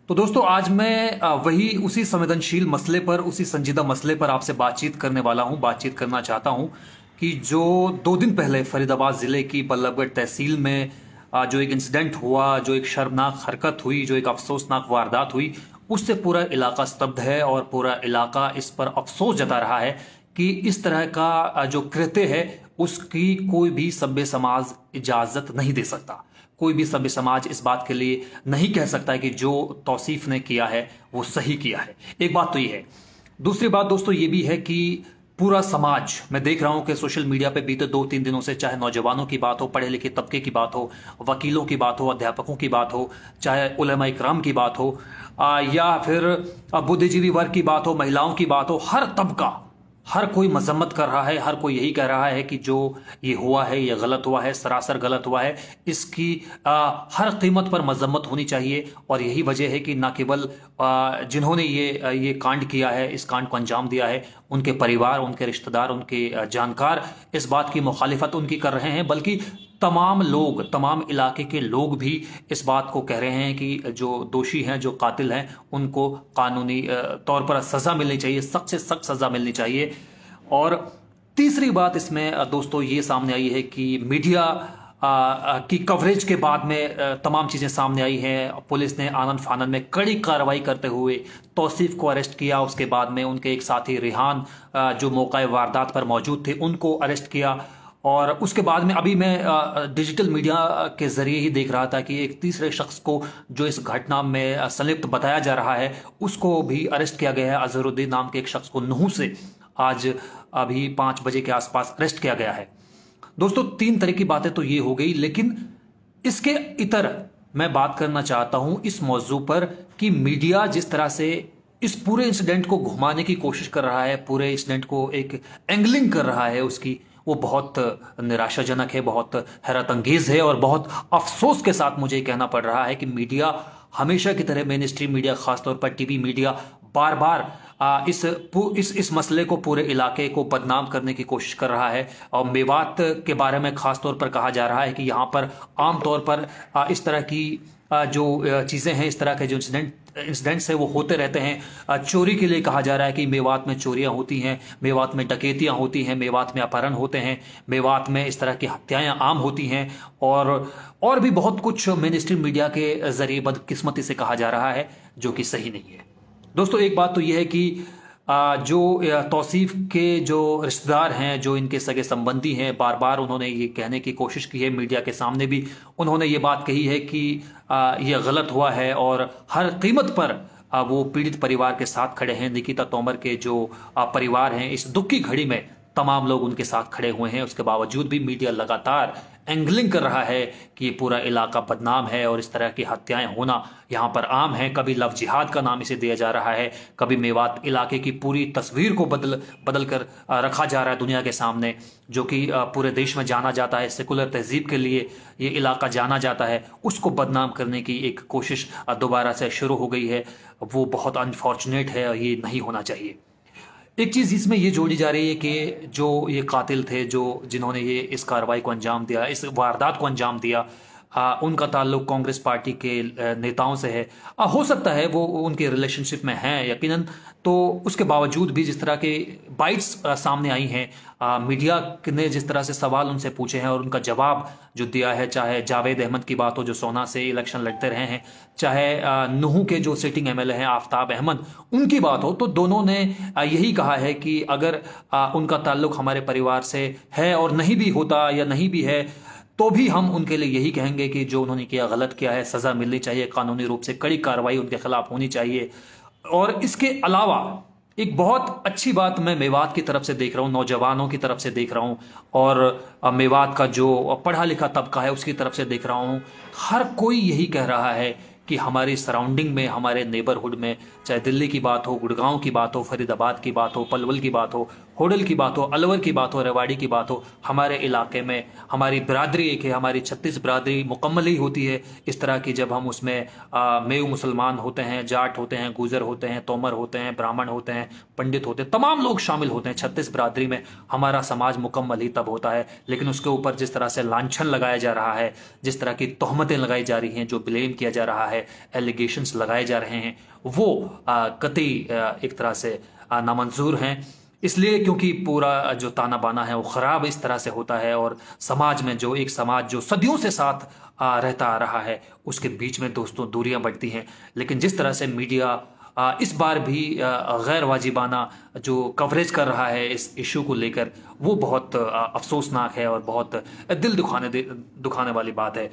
तो दोस्तों आज मैं वही उसी संवेदनशील मसले पर, उसी संजीदा मसले पर आपसे बातचीत करने वाला हूं, बातचीत करना चाहता हूं कि जो 2 दिन पहले फरीदाबाद जिले की बल्लभगढ़ तहसील में जो एक इंसिडेंट हुआ, जो एक शर्मनाक हरकत हुई, जो एक अफसोसनाक वारदात हुई, उससे पूरा इलाका स्तब्ध है और पूरा इलाका इस पर अफसोस जता रहा है कि इस तरह का जो कृत्य है उसकी कोई भी सभ्य समाज इजाजत नहीं दे सकता। कोई भी सभ्य समाज इस बात के लिए नहीं कह सकता है कि जो तौसीफ ने किया है वो सही किया है। एक बात तो ये है। दूसरी बात दोस्तों ये भी है कि पूरा समाज, मैं देख रहा हूं कि सोशल मीडिया पे बीते 2-3 दिनों से, चाहे नौजवानों की बात हो, पढ़े लिखे तबके की बात हो, वकीलों की बात हो, अध्यापकों की बात हो, चाहे उलमा इकराम की बात हो, या फिर बुद्धिजीवी वर्ग की बात हो, महिलाओं की बात हो, हर तबका, हर कोई मजम्मत कर रहा है, हर कोई यही कह रहा है कि जो ये हुआ है ये गलत हुआ है, सरासर गलत हुआ है। इसकी हर कीमत पर मजम्मत होनी चाहिए। और यही वजह है कि न केवल जिन्होंने ये कांड किया है, इस कांड को अंजाम दिया है, उनके परिवार, उनके रिश्तेदार, उनके जानकार इस बात की मुखालिफत उनकी कर रहे हैं, बल्कि तमाम लोग, तमाम इलाके के लोग भी इस बात को कह रहे हैं कि जो दोषी हैं, जो कातिल हैं, उनको कानूनी तौर पर सज़ा मिलनी चाहिए, सख्त से सख्त सज़ा मिलनी चाहिए। और तीसरी बात इसमें दोस्तों ये सामने आई है कि मीडिया की कवरेज के बाद में तमाम चीज़ें सामने आई हैं। पुलिस ने आनन फानन में कड़ी कार्रवाई करते हुए तौसीफ को अरेस्ट किया। उसके बाद में उनके एक साथी रिहान जो मौका वारदात पर मौजूद थे, उनको अरेस्ट किया। और उसके बाद में अभी मैं डिजिटल मीडिया के जरिए ही देख रहा था कि एक तीसरे शख्स को जो इस घटना में संलिप्त बताया जा रहा है, उसको भी अरेस्ट किया गया है। अजहरुद्दीन नाम के एक शख्स को नूह से आज अभी 5 बजे के आसपास अरेस्ट किया गया है। दोस्तों 3 तरह की बातें तो ये हो गई, लेकिन इसके इतर मैं बात करना चाहता हूं इस मौजू पर कि मीडिया जिस तरह से इस पूरे इंसिडेंट को घुमाने की कोशिश कर रहा है, पूरे इंसिडेंट को एक एंगलिंग कर रहा है उसकी, वो बहुत निराशाजनक है, बहुत हैरत अंगेज है। और बहुत अफसोस के साथ मुझे कहना पड़ रहा है कि मीडिया हमेशा की तरह, मेन स्ट्रीम मीडिया, खासतौर पर टीवी मीडिया, बार बार इस मसले को, पूरे इलाके को बदनाम करने की कोशिश कर रहा है। और मेवात के बारे में खासतौर पर कहा जा रहा है कि यहाँ पर आमतौर पर इस तरह की जो चीज़ें हैं, इस तरह के जो इंसिडेंट्स हैं वो होते रहते हैं। चोरी के लिए कहा जा रहा है कि मेवात में चोरियां होती हैं, मेवात में डकैतियां होती हैं, मेवात में अपहरण होते हैं, मेवात में इस तरह की हत्याएं आम होती हैं। और भी बहुत कुछ मेन स्ट्रीम मीडिया के जरिए बदकिस्मती से कहा जा रहा है, जो कि सही नहीं है। दोस्तों एक बात तो यह है कि जो तौसीफ के जो रिश्तेदार हैं, जो इनके सगे संबंधी हैं, बार बार उन्होंने ये कहने की कोशिश की है, मीडिया के सामने भी उन्होंने ये बात कही है कि ये गलत हुआ है और हर कीमत पर वो पीड़ित परिवार के साथ खड़े हैं। निकिता तोमर के जो परिवार हैं, इस दुख की घड़ी में तमाम लोग उनके साथ खड़े हुए हैं। उसके बावजूद भी मीडिया लगातार एंगलिंग कर रहा है कि ये पूरा इलाका बदनाम है और इस तरह की हत्याएं होना यहाँ पर आम है। कभी लव जिहाद का नाम इसे दिया जा रहा है, कभी मेवात इलाके की पूरी तस्वीर को बदल कर रखा जा रहा है दुनिया के सामने, जो कि पूरे देश में जाना जाता है, सेकुलर तहजीब के लिए ये इलाका जाना जाता है। उसको बदनाम करने की एक कोशिश दोबारा से शुरू हो गई है। वो बहुत अनफॉर्चुनेट है और ये नहीं होना चाहिए। एक चीज़ इसमें ये जोड़ी जा रही है कि जो ये कातिल थे, जो जिन्होंने ये इस कार्रवाई को अंजाम दिया, इस वारदात को अंजाम दिया, उनका ताल्लुक कांग्रेस पार्टी के नेताओं से है। हो सकता है वो उनके रिलेशनशिप में हैं यकीनन, तो उसके बावजूद भी जिस तरह के बाइट्स सामने आई हैं, मीडिया ने जिस तरह से सवाल उनसे पूछे हैं और उनका जवाब जो दिया है, चाहे जावेद अहमद की बात हो जो सोना से इलेक्शन लड़ते रहे हैं, चाहे नूह के जो सिटिंग एमएलए हैं आफ्ताब अहमद, उनकी बात हो, तो दोनों ने यही कहा है कि अगर उनका ताल्लुक हमारे परिवार से है और नहीं भी होता या नहीं भी है, तो भी हम उनके लिए यही कहेंगे कि जो उन्होंने किया गलत किया है, सज़ा मिलनी चाहिए, कानूनी रूप से कड़ी कार्रवाई उनके खिलाफ होनी चाहिए। और इसके अलावा एक बहुत अच्छी बात मैं मेवात की तरफ से देख रहा हूँ, नौजवानों की तरफ से देख रहा हूँ, और मेवात का जो पढ़ा लिखा तबका है उसकी तरफ से देख रहा हूँ। हर कोई यही कह रहा है कि हमारी सराउंडिंग में, हमारे नेबरहुड में, चाहे दिल्ली की बात हो, गुड़गांव की बात हो, फरीदाबाद की बात हो, पलवल की बात हो होडल की बात हो, अलवर की बात हो, रेवाड़ी की बात हो, हमारे इलाके में हमारी बिरादरी एक है, हमारी 36 बिरादरी मुकम्मल ही होती है। इस तरह की जब हम उसमें मेव मुसलमान होते हैं, जाट होते हैं, गुजर होते हैं, तोमर होते हैं, ब्राह्मण होते हैं, पंडित होते हैं, तमाम लोग शामिल होते हैं 36 बिरादरी में, हमारा समाज मुकम्मल ही तब होता है। लेकिन उसके ऊपर जिस तरह से लांछन लगाया जा रहा है, जिस तरह की तोहमतें लगाई जा रही हैं, जो ब्लेम किया जा रहा है, एलिगेशंस लगाए जा रहे हैं, वो कतई एक तरह से नामंजूर हैं। इसलिए क्योंकि पूरा जो ताना बाना है वो ख़राब इस तरह से होता है, और समाज में जो एक समाज जो सदियों से साथ रहता आ रहा है, उसके बीच में दोस्तों दूरियां बढ़ती हैं। लेकिन जिस तरह से मीडिया इस बार भी गैर वाजिबाना जो कवरेज कर रहा है इस इशू को लेकर, वो बहुत अफसोसनाक है और बहुत दिल दुखाने वाली बात है।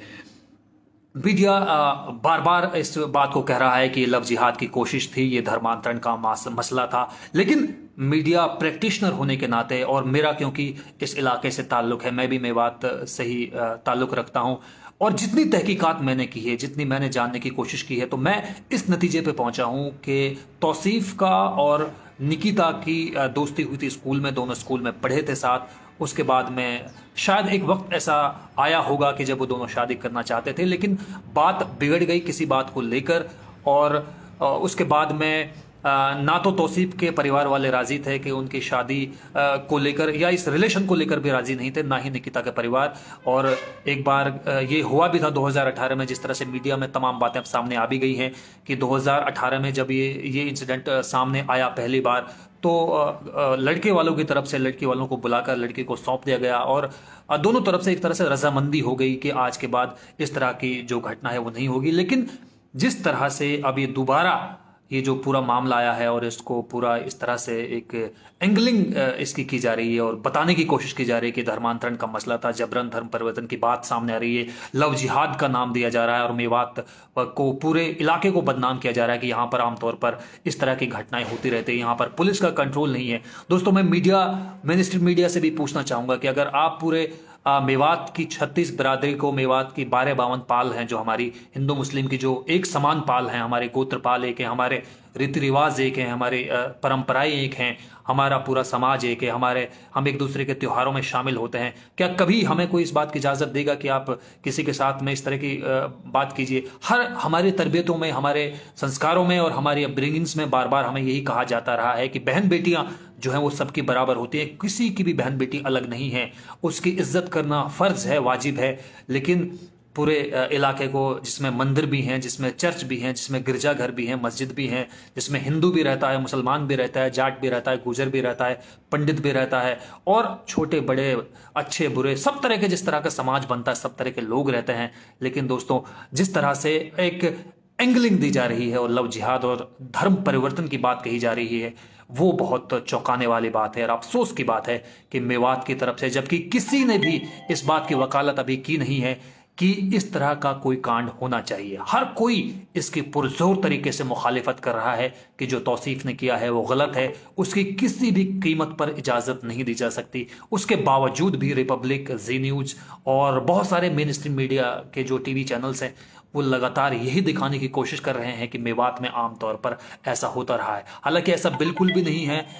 मीडिया बार बार इस बात को कह रहा है कि लव जिहाद की कोशिश थी, ये धर्मांतरण का मसला था। लेकिन मीडिया प्रैक्टिशनर होने के नाते, और मेरा क्योंकि इस इलाके से ताल्लुक है, मैं भी मेवात से ही ताल्लुक रखता हूं, और जितनी तहकीकात मैंने की है, जितनी मैंने जानने की कोशिश की है, तो मैं इस नतीजे पे पहुंचा हूं कि तौसीफ का और निकिता की दोस्ती हुई थी स्कूल में, दोनों स्कूल में पढ़े थे साथ। उसके बाद में शायद एक वक्त ऐसा आया होगा कि जब वो दोनों शादी करना चाहते थे, लेकिन बात बिगड़ गई किसी बात को लेकर, और उसके बाद में ना तो तौसीफ के परिवार वाले राजी थे कि उनकी शादी को लेकर, या इस रिलेशन को लेकर भी राजी नहीं थे, ना ही निकिता के परिवार। और एक बार ये हुआ भी था 2018 में, जिस तरह से मीडिया में तमाम बातें अब सामने आ भी गई हैं कि 2018 में जब ये इंसिडेंट सामने आया पहली बार, तो लड़के वालों की तरफ से लड़की वालों को बुलाकर लड़की को सौंप दिया गया, और दोनों तरफ से एक तरह से रजामंदी हो गई कि आज के बाद इस तरह की जो घटना है वो नहीं होगी। लेकिन जिस तरह से अब ये दोबारा ये जो पूरा मामला आया है, और इसको पूरा इस तरह से एक एंगलिंग इसकी की जा रही है और बताने की कोशिश की जा रही है कि धर्मांतरण का मसला था, जबरन धर्म परिवर्तन की बात सामने आ रही है, लव जिहाद का नाम दिया जा रहा है, और मेवात को, पूरे इलाके को बदनाम किया जा रहा है कि यहाँ पर आमतौर पर इस तरह की घटनाएं होती रहती है, यहाँ पर पुलिस का कंट्रोल नहीं है। दोस्तों, मैं मेन स्ट्रीम मीडिया से भी पूछना चाहूंगा कि अगर आप पूरे मेवात की 36 बिरादरी को, मेवात की 12-52 पाल हैं, जो हमारी हिंदू मुस्लिम की जो एक समान पाल हैं, हमारे गोत्र पाल एक है, हमारे रीति रिवाज एक हैं, हमारी परंपराएं एक हैं, हमारा पूरा समाज एक है, हम एक दूसरे के त्योहारों में शामिल होते हैं, क्या कभी हमें कोई इस बात की इजाज़त देगा कि आप किसी के साथ में इस तरह की बात कीजिए? हमारी तरबियतों में, हमारे संस्कारों में और हमारी अपब्रिंगिंग्स में बार बार हमें यही कहा जाता रहा है कि बहन बेटियां जो हैं वो सबकी बराबर होती हैं, किसी की भी बहन बेटी अलग नहीं है, उसकी इज्जत करना फ़र्ज है, वाजिब है। लेकिन पूरे इलाके को, जिसमें मंदिर भी हैं, जिसमें चर्च भी हैं, जिसमें गिरजाघर भी हैं, मस्जिद भी हैं, जिसमें हिंदू भी रहता है, मुसलमान भी रहता है, जाट भी रहता है, गुजर भी रहता है, पंडित भी रहता है, और छोटे बड़े, अच्छे बुरे, सब तरह के, जिस तरह का समाज बनता है, सब तरह के लोग रहते हैं। लेकिन दोस्तों, जिस तरह से एक एंगलिंग दी जा रही है और लव जिहाद और धर्म परिवर्तन की बात कही जा रही है, वो बहुत चौंकाने वाली बात है और अफसोस की बात है कि मेवात की तरफ से, जबकि किसी ने भी इस बात की वकालत अभी की नहीं है कि इस तरह का कोई कांड होना चाहिए, हर कोई इसकी पुरजोर तरीके से मुखालिफत कर रहा है कि जो तौसीफ ने किया है वो गलत है, उसकी किसी भी कीमत पर इजाज़त नहीं दी जा सकती। उसके बावजूद भी रिपब्लिक, जी न्यूज़ और बहुत सारे मेन स्ट्रीम मीडिया के जो टीवी चैनल्स हैं, वो लगातार यही दिखाने की कोशिश कर रहे हैं कि मेवात में आमतौर पर ऐसा होता रहा है। हालांकि ऐसा बिल्कुल भी नहीं है।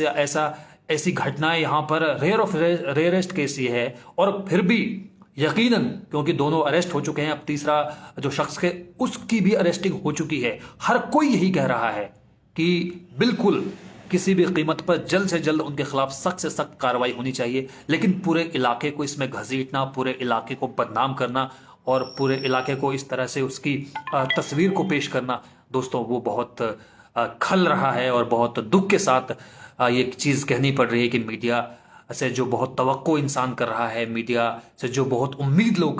ऐसी घटनाएं यहाँ पर रेयर ऑफ रेयरेस्ट केस ये है, और फिर भी यकीनन, क्योंकि दोनों अरेस्ट हो चुके हैं, अब तीसरा जो शख्स के, उसकी भी अरेस्टिंग हो चुकी है। हर कोई यही कह रहा है कि बिल्कुल किसी भी कीमत पर जल्द से जल्द उनके खिलाफ सख्त से सख्त कार्रवाई होनी चाहिए। लेकिन पूरे इलाके को इसमें घसीटना, पूरे इलाके को बदनाम करना और पूरे इलाके को इस तरह से उसकी तस्वीर को पेश करना, दोस्तों, वो बहुत खल रहा है और बहुत दुख के साथ ये चीज़ कहनी पड़ रही है कि मीडिया से जो बहुत तवक्को इंसान कर रहा है, मीडिया से जो बहुत उम्मीद लोग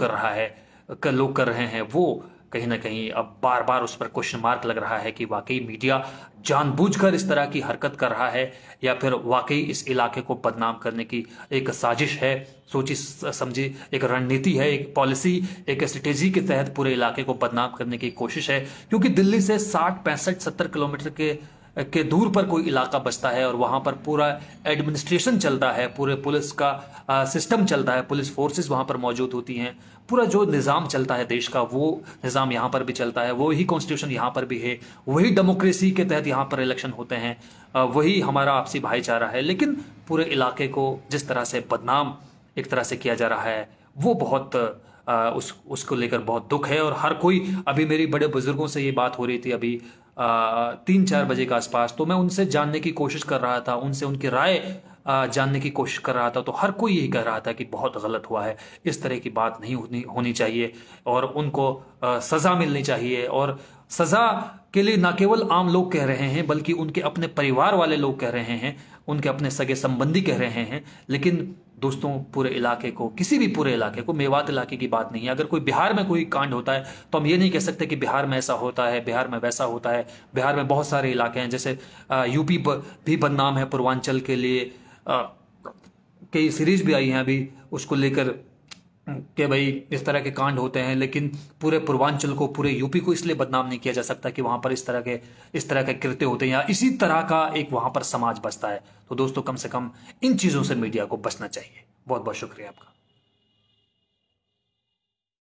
कर रहे हैं, वो कहीं ना कहीं अब बार बार उस पर क्वेश्चन मार्क लग रहा है कि वाकई मीडिया जानबूझकर इस तरह की हरकत कर रहा है या फिर वाकई इस इलाके को बदनाम करने की एक साजिश है, सोची समझी एक रणनीति है, एक पॉलिसी, एक स्ट्रेटेजी के तहत पूरे इलाके को बदनाम करने की कोशिश है। क्योंकि दिल्ली से 60, 65, 70 किलोमीटर के के दूर पर कोई इलाका बसता है और वहां पर पूरा एडमिनिस्ट्रेशन चलता है, पूरे पुलिस का सिस्टम चलता है, पुलिस फोर्सेस वहां पर मौजूद होती हैं, पूरा जो निज़ाम चलता है देश का वो निज़ाम यहाँ पर भी चलता है, वही कॉन्स्टिट्यूशन यहाँ पर भी है, वही डेमोक्रेसी के तहत यहाँ पर इलेक्शन होते हैं, वही हमारा आपसी भाईचारा है। लेकिन पूरे इलाके को जिस तरह से बदनाम एक तरह से किया जा रहा है वो बहुत उसको लेकर बहुत दुख है। और हर कोई, अभी मेरी बड़े बुजुर्गों से ये बात हो रही थी अभी 3-4 बजे के आसपास, तो मैं उनसे जानने की कोशिश कर रहा था, उनसे उनकी राय जानने की कोशिश कर रहा था, तो हर कोई यही कह रहा था कि बहुत गलत हुआ है, इस तरह की बात नहीं होनी चाहिए और उनको सज़ा मिलनी चाहिए। और सज़ा के लिए ना केवल आम लोग कह रहे हैं बल्कि उनके अपने परिवार वाले लोग कह रहे हैं, उनके अपने सगे संबंधी कह रहे हैं। लेकिन दोस्तों पूरे इलाके को, किसी भी पूरे इलाके को, मेवात इलाके की बात नहीं है, अगर कोई बिहार में कोई कांड होता है तो हम ये नहीं कह सकते कि बिहार में ऐसा होता है, बिहार में वैसा होता है। बिहार में बहुत सारे इलाके हैं, जैसे यूपी भी बदनाम है पूर्वांचल के लिए, कई सीरीज भी आई हैं अभी उसको लेकर कि भाई इस तरह के कांड होते हैं। लेकिन पूरे पूर्वांचल को, पूरे यूपी को इसलिए बदनाम नहीं किया जा सकता कि वहां पर इस तरह के कृत्य होते हैं या इसी तरह का एक वहां पर समाज बसता है। तो दोस्तों कम से कम इन चीजों से मीडिया को बचना चाहिए। बहुत बहुत शुक्रिया आपका।